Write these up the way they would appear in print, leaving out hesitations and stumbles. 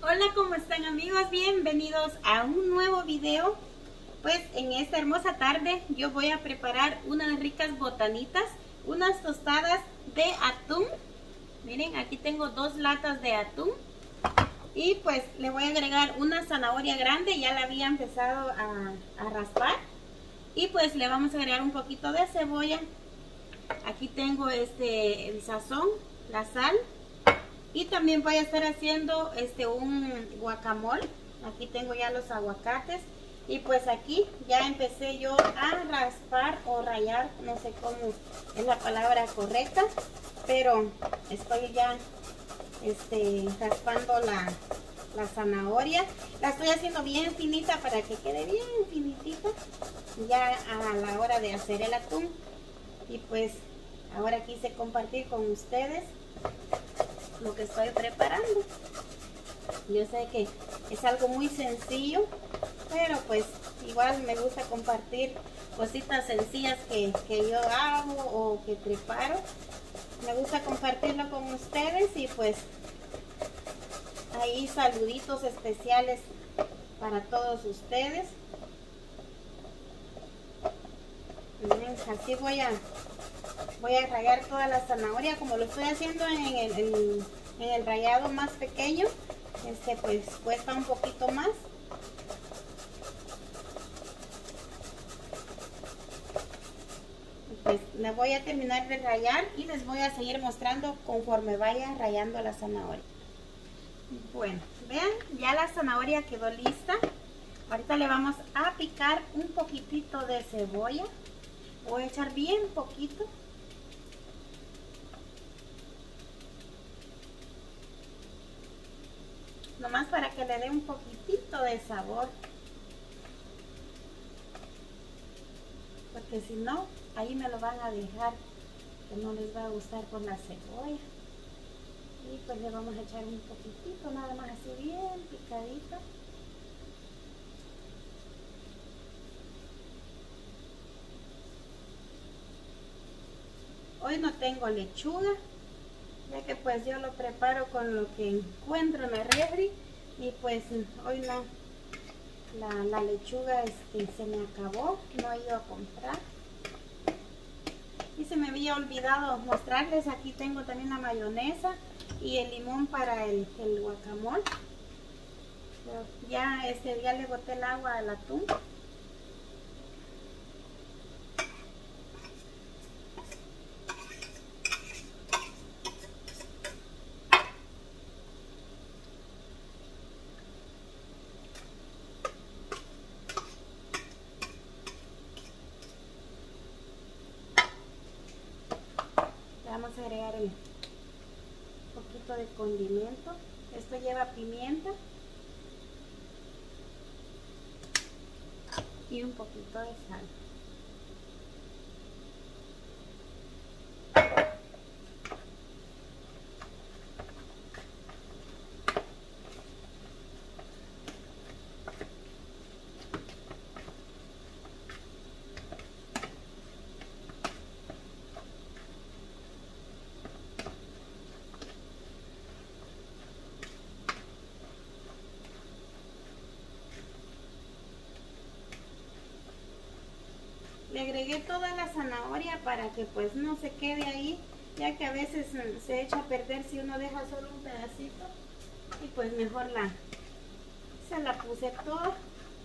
Hola, ¿cómo están amigos? Bienvenidos a un nuevo video. Pues en esta hermosa tarde yo voy a preparar unas ricas botanitas, unas tostadas de atún. Miren, aquí tengo 2 latas de atún y pues le voy a agregar una zanahoria grande, ya la había empezado a raspar, y pues le vamos a agregar un poquito de cebolla. Aquí tengo el sazón, la sal. Y también voy a estar haciendo un guacamole. Aquí tengo ya los aguacates. Y pues aquí ya empecé yo a raspar o rallar, no sé cómo es la palabra correcta, pero estoy ya raspando la zanahoria. La estoy haciendo bien finita para que quede bien finitita ya a la hora de hacer el atún. Y pues ahora quise compartir con ustedes lo que estoy preparando. Yo sé que es algo muy sencillo, pero pues igual me gusta compartir cositas sencillas que yo hago o que preparo. Me gusta compartirlo con ustedes y pues ahí saluditos especiales para todos ustedes. Miren, así voy a rallar toda la zanahoria, como lo estoy haciendo en el rallado más pequeño. Pues cuesta un poquito más. Pues me voy a terminar de rallar y les voy a seguir mostrando conforme vaya rallando la zanahoria. Bueno, vean, ya la zanahoria quedó lista. Ahorita le vamos a picar un poquitito de cebolla. Voy a echar bien poquito. Nomás para que le dé un poquitito de sabor. Porque si no, ahí me lo van a dejar, que no les va a gustar con la cebolla. Y pues le vamos a echar un poquitito, nada más así bien picadito. Hoy no tengo lechuga, ya que pues yo lo preparo con lo que encuentro en la refri. Y pues hoy no, la lechuga se me acabó, no he ido a comprar. Y se me había olvidado mostrarles, aquí tengo también la mayonesa y el limón para el guacamole. Pero ya ya le boté el agua al atún. Vamos a agregar un poquito de condimento. Esto lleva pimienta y un poquito de sal. Le agregué toda la zanahoria para que pues no se quede ahí, ya que a veces se echa a perder si uno deja solo un pedacito. Y pues mejor se la puse toda.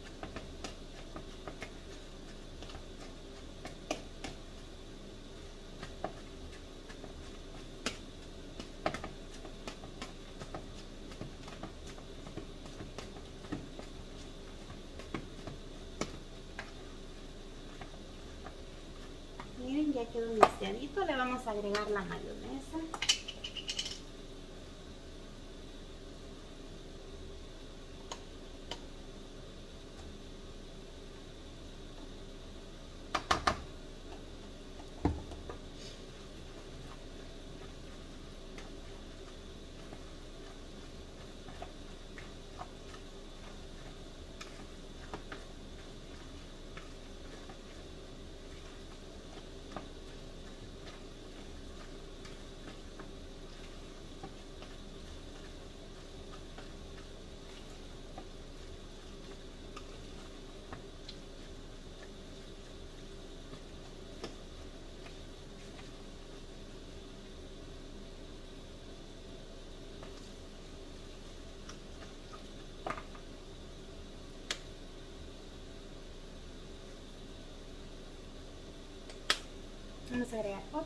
Miren, ya quedó mezcladito. Le vamos a agregar la mayonesa.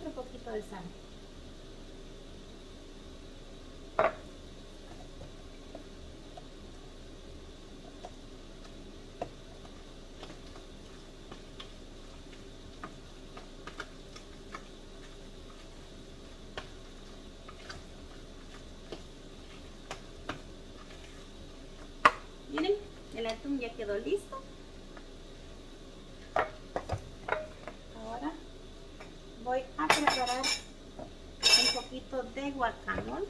otro poquito de sal. Miren, el atún ya quedó listo. Ahora voy a preparar un poquito de guacamole.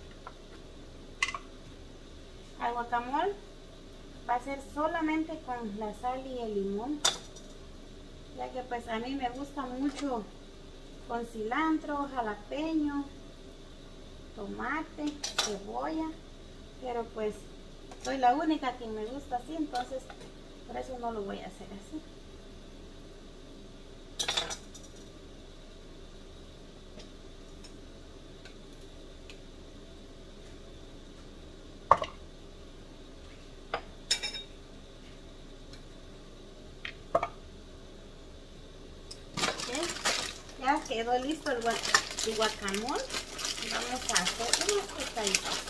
El guacamole va a ser solamente con la sal y el limón, ya que pues a mí me gusta mucho con cilantro, jalapeño, tomate, cebolla, pero pues soy la única que me gusta así, entonces por eso no lo voy a hacer así. Ya quedó listo el guacamole. Vamos a hacer unas tostaditas.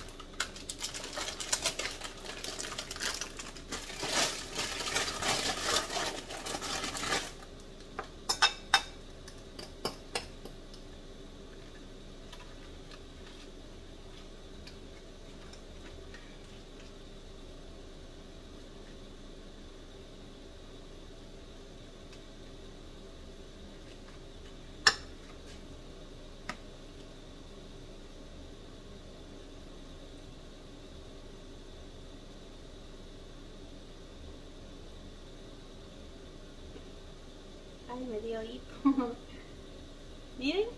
Ay, me dio hipo. Miren,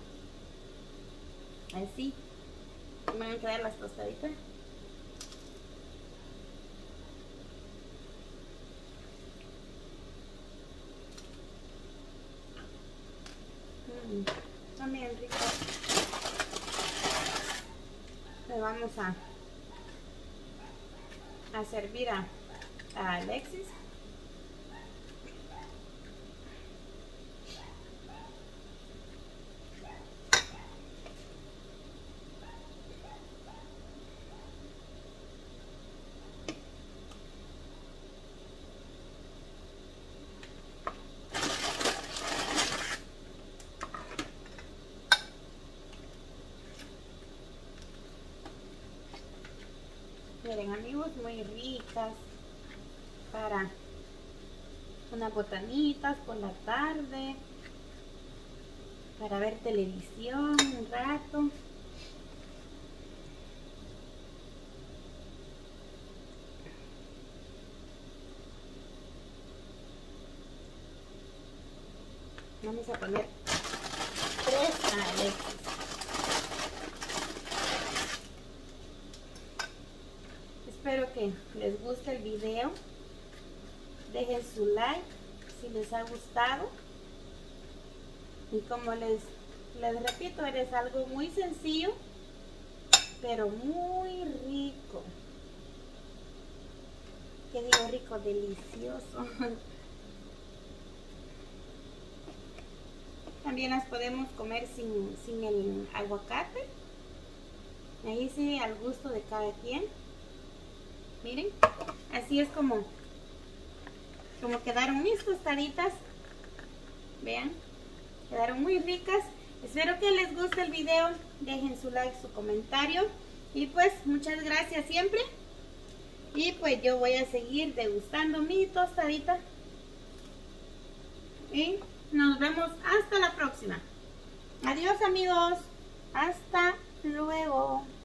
así me van a quedar las tostaditas. Están bien ricos. Le vamos a servir a Alexis. Miren amigos, muy ricas para unas botanitas por la tarde, para ver televisión un rato. Vamos a poner 3 a Alexis. Espero que les guste el video. Dejen su like si les ha gustado. Y como les repito, es algo muy sencillo, pero muy rico. ¿Qué digo rico? Delicioso. También las podemos comer sin el aguacate. Ahí sí, al gusto de cada quien. Miren, así es como quedaron mis tostaditas. Vean, quedaron muy ricas. Espero que les guste el video. Dejen su like, su comentario. Y pues muchas gracias siempre. Y pues yo voy a seguir degustando mi tostadita. Y nos vemos hasta la próxima. Adiós amigos. Hasta luego.